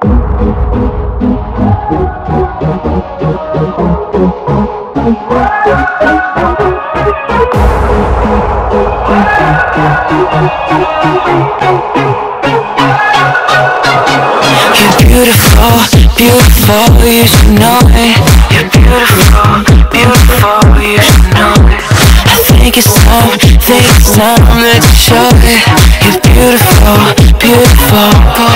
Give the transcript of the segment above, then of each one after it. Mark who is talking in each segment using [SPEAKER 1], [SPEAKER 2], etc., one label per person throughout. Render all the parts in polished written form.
[SPEAKER 1] beautiful, beautiful, you should know it. You're beautiful, beautiful, you should know it. I think it's time that you show it. You're beautiful, beautiful.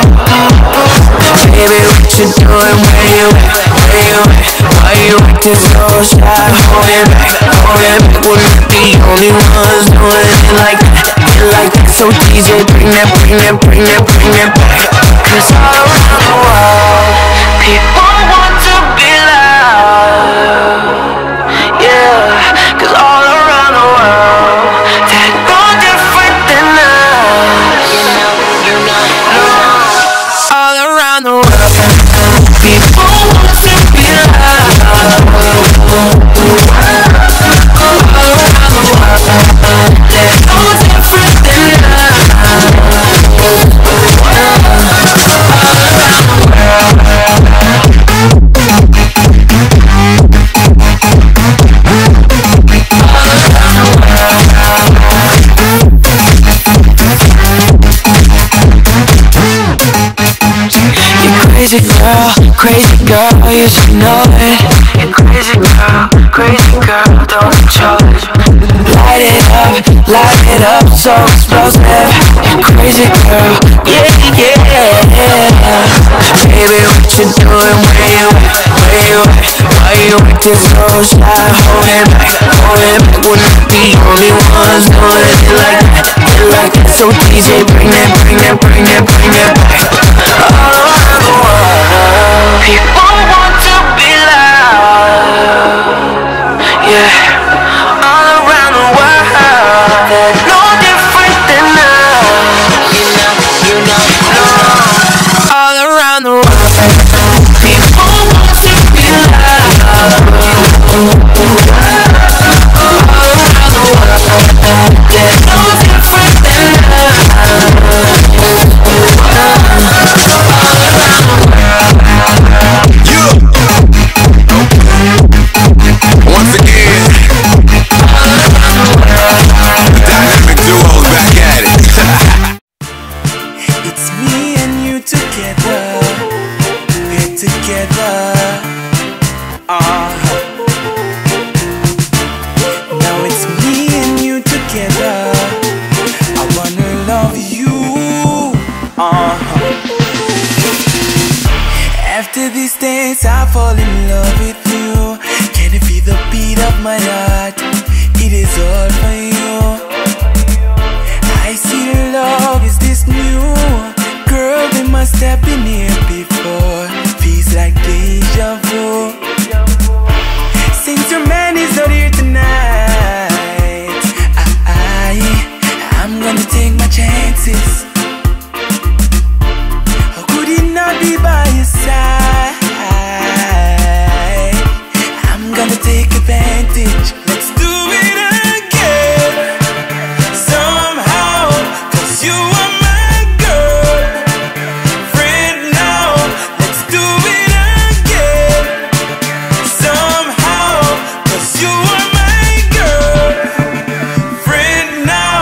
[SPEAKER 1] Baby, what you doing? Where you at? Where you at? Why you acting so shy? Hold it back, hold it back. We're not the only ones doing it like that. It like that, so DJ, bring that, bring that, bring that, bring that back. 'Cause all around the world, people want to be loved. Yeah, 'cause all around the world, they're no different than us. All around the world, people want to be loved. All around the world, they're no different than us. Crazy girl, you should know it. You're crazy girl, don't control it. Light it up, so explosive. You're crazy girl, yeah. Baby, what you doing? Where you at? Where you at? Why you acting so shy? Hold it back, hold it back. We're not the only ones doing it like that. It like that, so DJ, bring that, bring that, bring that, bring that back. All around the world, people want to be loved. Yeah, all around the world, they're no different than us. You know. All around the world, people want to be loved. All around the world, they're no different than us.
[SPEAKER 2] Once again, the dynamic duo's back at it.
[SPEAKER 3] It's me and you together, we're together. Now it's me and you together. I wanna love you. After these days, I fall in love with you. Can you feel the beat of my heart? It is all for you. I see love is this new. Girl, we must have been here before. Feels like deja vu. Since your man is not here tonight, I'm gonna take my chances. How could he not be by your side? I'm gonna take advantage. Let's do it again somehow, 'cause you are my girl. Friend now, let's do it again somehow, 'cause you are my girl. Friend now.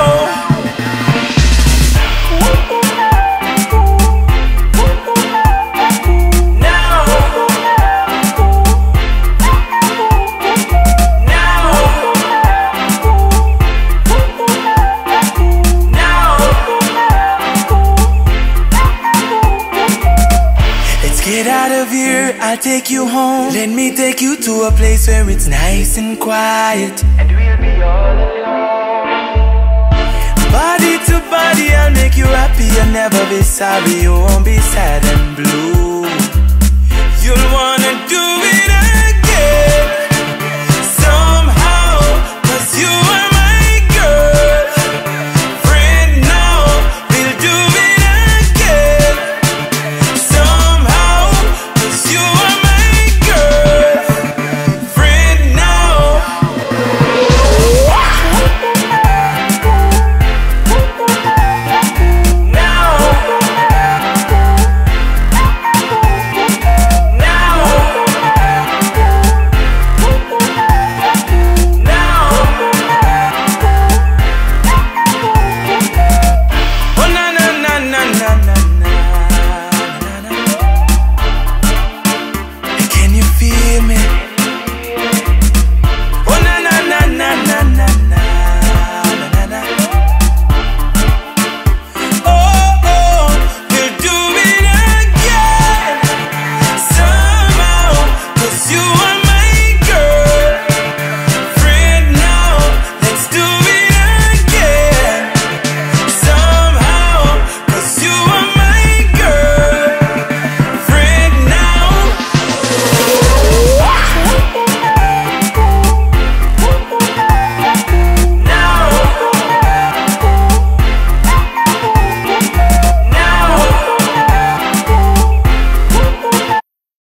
[SPEAKER 3] Get out of here, I'll take you home. Let me take you to a place where it's nice and quiet, and we'll be all alone. Body to body, I'll make you happy. You'll never be sorry, you won't be sad.